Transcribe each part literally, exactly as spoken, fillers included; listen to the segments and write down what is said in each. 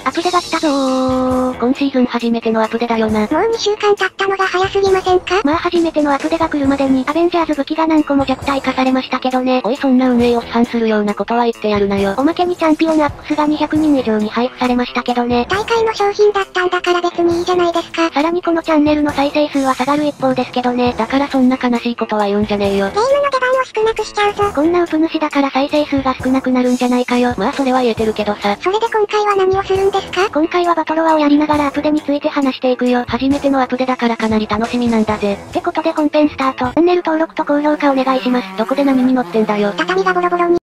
アプデが来たぞー。今シーズン初めてのアプデだよな。 もうにしゅうかん経ったのが早すぎませんか？ まあ初めてのアプデが来るまでに、アベンジャーズ武器が何個も弱体化されましたけどね。おいそんな運営を批判するようなことは言ってやるなよ。おまけにチャンピオンアックスがにひゃくにん以上に配布されましたけどね。 大会の商品だったんだから別にいいじゃないですか。 さらにこのチャンネルの再生数は下がる一方ですけどね。だからそんな悲しいことは言うんじゃねえよ。 ゲームの出番を少なくしちゃうぞ。 こんなウプ主だから再生数が少なくなるんじゃないかよ。まあそれは言えてるけどさ。 それで今回は何をするんですか？ 今回はバトロワをやりながらアプデについて話していくよ。初めてのアプデだからかなり楽しみなんだぜ。ってことで本編スタート。チャンネル登録と高評価お願いします。どこで何に乗ってんだよ。 畳がボロボロに。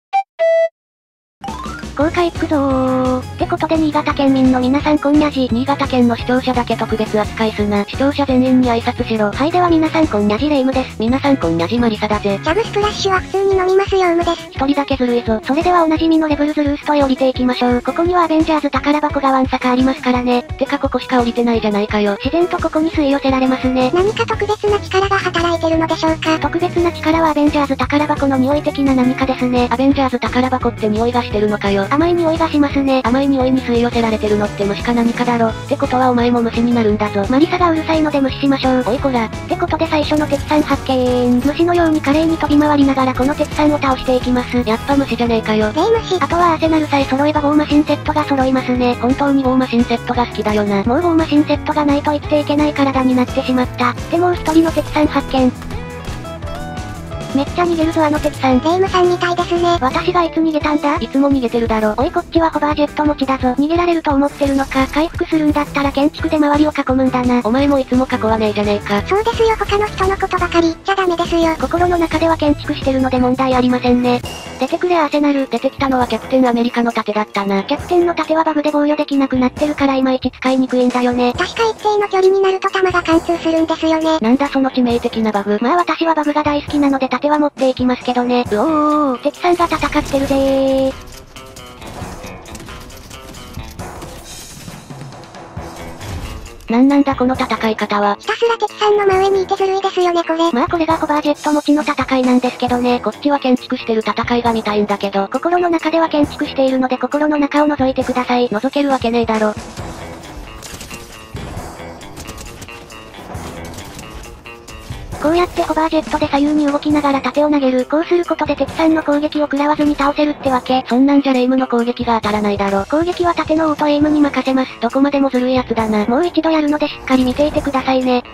公開行くぞー。ってことで新潟県民の皆さんこんにゃじ。新潟県の視聴者だけ特別扱いすな。視聴者全員に挨拶しろ。はいでは皆さんこんにゃじレイムです。皆さんこんにゃじマリサだぜ。 ジャブスプラッシュは普通に飲みますようむです。 一人だけずるいぞ。それではおなじみのレブルズルーストへ降りていきましょう。ここにはアベンジャーズ宝箱がわんさかありますからね。てかここしか降りてないじゃないかよ。自然とここに吸い寄せられますね。 何か特別な力が働いてるのでしょうか？ 特別な力はアベンジャーズ宝箱の匂い的な何かですね。アベンジャーズ宝箱って匂いがしてるのかよ。甘い匂いがしますね。甘い匂いに吸い寄せられてるのって虫か何かだろ。ってことはお前も虫になるんだぞ。マリサがうるさいので無視しましょう。おいこら。ってことで最初の敵さん発見。虫のように華麗に飛び回りながらこの敵さんを倒していきます。やっぱ虫じゃねえかよ。 霊虫。 あとはアーセナルさえ揃えばゴーマシンセットが揃いますね。本当にゴーマシンセットが好きだよな。もうゴーマシンセットがないと生きていけない体になってしまった。でもう一人の敵さん発見。めっちゃ逃げるぞあの敵さん。 霊夢さんみたいですね。 私がいつ逃げたんだ？いつも逃げてるだろ。おいこっちはホバージェット持ちだぞ。逃げられると思ってるのか。回復するんだったら建築で周りを囲むんだな。お前もいつも囲わねえじゃねえか。 そうですよ他の人のことばかり言っちゃダメですよ。 心の中では建築してるので問題ありませんね。出てくれアーセナル。出てきたのはキャプテンアメリカの盾だったな。キャプテンの盾はバグで防御できなくなってるからいまいち使いにくいんだよね。 確か一定の距離になると弾が貫通するんですよね。 なんだその致命的なバグ。まあ私はバグが大好きなので盾は持っていきますけどね。うおー、敵さんが戦ってるぜー。なんなんだこの戦い方は。 ひたすら敵さんの真上にいてずるいですよねこれ。 まあこれがホバージェット持ちの戦いなんですけどね。こっちは建築してる戦いが見たいんだけど、心の中では建築しているので心の中を覗いてください。覗けるわけねえだろ。こうやってホバージェットで左右に動きながら盾を投げる。こうすることで敵さんの攻撃を食らわずに倒せるってわけ。そんなんじゃレイムの攻撃が当たらないだろ。攻撃は盾のオートエイムに任せます。どこまでもずるいやつだな。もう一度やるのでしっかり見ていてくださいね。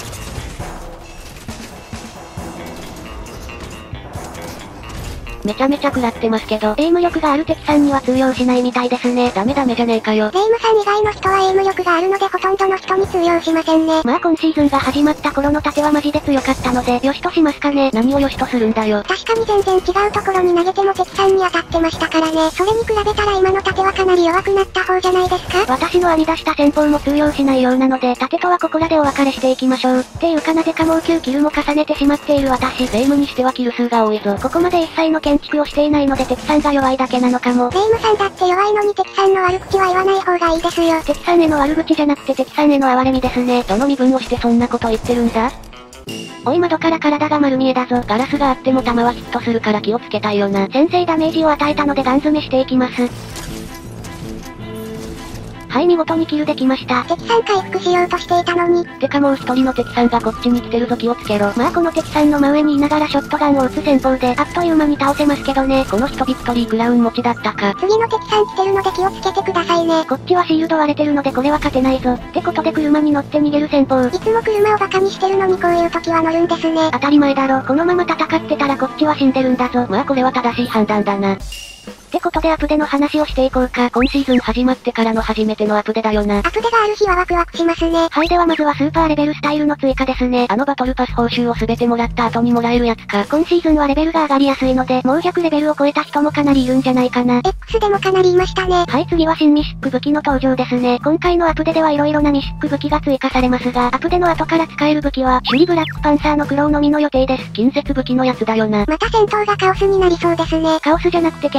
めちゃめちゃ食らってますけど、エイム力がある敵さんには通用しないみたいですね。ダメダメじゃねえかよ。 霊夢さん以外の人はエイム力があるのでほとんどの人に通用しませんね。 まあ今シーズンが始まった頃の盾はマジで強かったので、よしとしますかね。何をよしとするんだよ。 確かに全然違うところに投げても敵さんに当たってましたからね。それに比べたら今の盾はかなり弱くなった方じゃないですか？ 私の編み出した戦法も通用しないようなので、盾とはここらでお別れしていきましょう。っていうかなぜかもうきゅうキルも重ねてしまっている私。レイムにしてはキル数が多いぞ。ここまで一切の建築をしていないので敵さんが弱いだけなのかも。 霊夢さんだって弱いのに敵さんの悪口は言わない方がいいですよ。 敵さんへの悪口じゃなくて敵さんへの哀れみですね。どの身分をしてそんなこと言ってるんだ？おい窓から体が丸見えだぞ。ガラスがあっても弾はヒットするから気をつけたいよな。先制ダメージを与えたのでガン詰めしていきます。はい見事にキルできました。 敵さん回復しようとしていたのに。 てかもう一人の敵さんがこっちに来てるぞ気をつけろ。まあこの敵さんの真上にいながらショットガンを撃つ戦法であっという間に倒せますけどね。この人ビクトリークラウン持ちだったか。 次の敵さん来てるので気をつけてくださいね。 こっちはシールド割れてるのでこれは勝てないぞ。ってことで車に乗って逃げる戦法。 いつも車をバカにしてるのにこういう時は乗るんですね。 当たり前だろ。このまま戦ってたらこっちは死んでるんだぞ。まあこれは正しい判断だな。ってことでアプデの話をしていこうか。今シーズン始まってからの初めてのアプデだよな。 アプデがある日はワクワクしますね。 はいではまずはスーパーレベルスタイルの追加ですね。あのバトルパス報酬をすべてもらった後にもらえるやつか。今シーズンはレベルが上がりやすいので、もうひゃくレベルを超えた人もかなりいるんじゃないかな。 X でもかなりいましたね。 はい次は新ミシック武器の登場ですね。今回のアプデでは色々なミシック武器が追加されますが、アプデの後から使える武器は、首里ブラックパンサーのクローのみの予定です。近接武器のやつだよな。 また戦闘がカオスになりそうですね。 カオスじゃなくてケイオスです。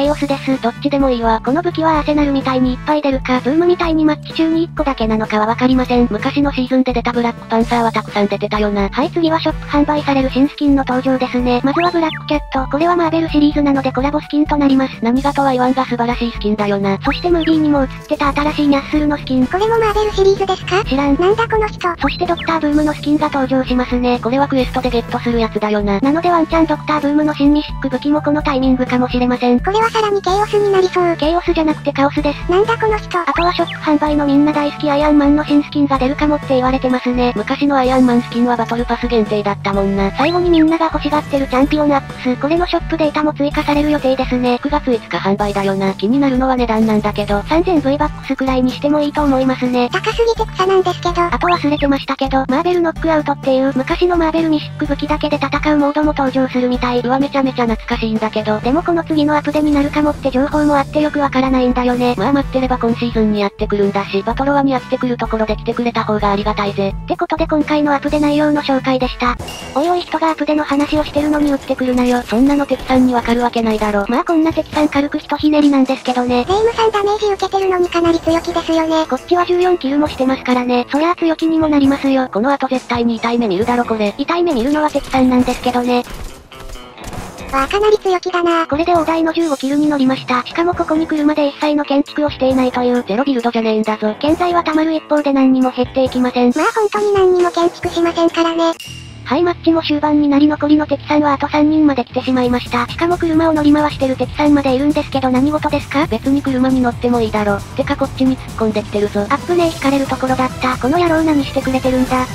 ス、どっちでもいいわ。この武器はアーセナルみたいにいっぱい出るか、ズームみたいにマッチ中にいっこだけなのかはわかりません。昔のシーズンで出たブラックパンサーはたくさん出てたよな。はい、次はショップ販売される新スキンの登場ですね。まずはブラックキャット。これはマーベルシリーズなのでコラボスキンとなります。何がとは言わんが素晴らしいスキンだよな。そしてムービーにも映ってた新しいニャッスルのスキン。 これもマーベルシリーズですか？ 知らん。 なんだこの人。 そしてドクターブームのスキンが登場しますね。これはクエストでゲットするやつだよな。なのでワンチャンドクターブームの新ミシック武器もこのタイミングかもしれません。 これはさらにケイオスになりそう。 ケイオスじゃなくてカオスです。 なんだこの人。 あとはショップ販売のみんな大好きアイアンマンの新スキンが出るかもって言われてますね。昔のアイアンマンスキンはバトルパス限定だったもんな。最後にみんなが欲しがってるチャンピオンアックス。これのショップデータも追加される予定ですね。くがついつか販売だよな。気になるのは値段なんだけど、さんぜんブイバックスくらいにしてもいいと思いますね。 高すぎて草なんですけど。 あと忘れてましたけど、マーベルノックアウトっていう昔のマーベルミシック武器だけで戦うモードも登場するみたい。うわめちゃめちゃ懐かしいんだけど、でもこの次のアップデになるかもって情報もあってよくわからないんだよね。まあ待ってれば今シーズンにやってくるんだし、バトロワに飽きてくるところで来てくれた方がありがたいぜ。ってことで今回のアップデ内容の紹介でした。おいおい人がアップデの話をしてるのに打ってくるなよ。そんなの敵さんにわかるわけないだろ。まあこんな敵さん軽くひとひねりなんですけどね。 レイムさんダメージ受けてるのにかなり強気ですよね。 こっちはじゅうよんキルもしてますからね。そりゃあ強気にもなりますよ。この後絶対に痛い目見るだろこれ。痛い目見るのは敵さんなんですけどね。 わあかなり強気だな。 これで大台のじゅうごキルに乗りました。しかもここに来るまで一切の建築をしていないというゼロビルドじゃねえんだぞ。現在は溜まる一方で何にも減っていきません。 まあ本当に何にも建築しませんからね。 はい、マッチも終盤になり残りの敵さんはあとさんにんまで来てしまいました。しかも車を乗り回してる敵さんまでいるんですけど何事ですか？別に車に乗ってもいいだろ。てかこっちに突っ込んできてるぞ。アップねえ引かれるところだった。この野郎何してくれてるんだ。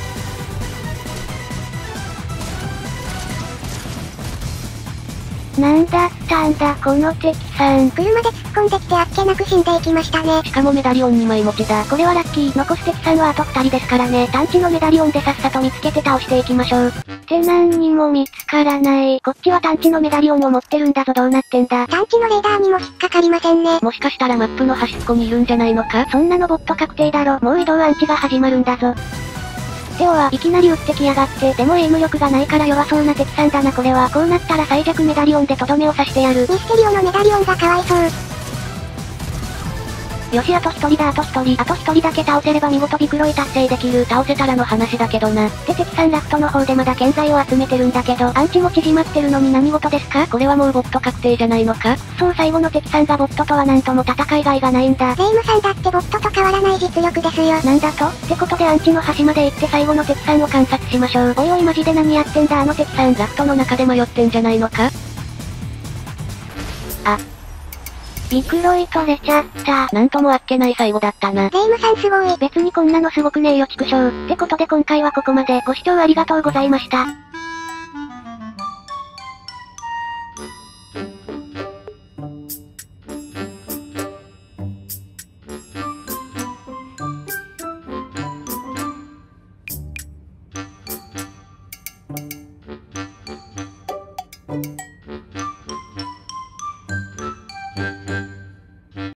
なんだったんだこの敵さん。 車で突っ込んできてあっけなく死んでいきましたね。 しかもメダリオンにまい持ちだ。これはラッキー。残す敵さんはあとふたりですからね。探知のメダリオンでさっさと見つけて倒していきましょう。って何にも見つからない。こっちは探知のメダリオンを持ってるんだぞ。どうなってんだ。 探知のレーダーにも引っかかりませんね。 もしかしたらマップの端っこにいるんじゃないのか？そんなのボット確定だろ。もう移動アンチが始まるんだぞ。テオはいきなり撃ってきやがって。でもエイム力がないから弱そうな敵さんだなこれは。こうなったら最弱メダリオンでとどめを刺してやる。 ミステリオのメダリオンがかわいそう。 よしあと一人だあと一人。あと一人だけ倒せれば見事ビクロイ達成できる。倒せたらの話だけどな。って敵さんラフトの方でまだ建材を集めてるんだけど、アンチも縮まってるのに何事ですか？これはもうボット確定じゃないのか？そう最後の敵さんがボットとはなんとも戦いがいがないんだ。 レイムさんだってボットと変わらない実力ですよ。 なんだと？ってことでアンチの端まで行って最後の敵さんを観察しましょう。おいおいマジで何やってんだあの敵さん。ラフトの中で迷ってんじゃないのか？あ。ビクロイ取れちゃった。なんともあっけない最後だったな。 レイムさんすごい。 別にこんなのすごくねえよ畜生。ってことで今回はここまで。ご視聴ありがとうございました。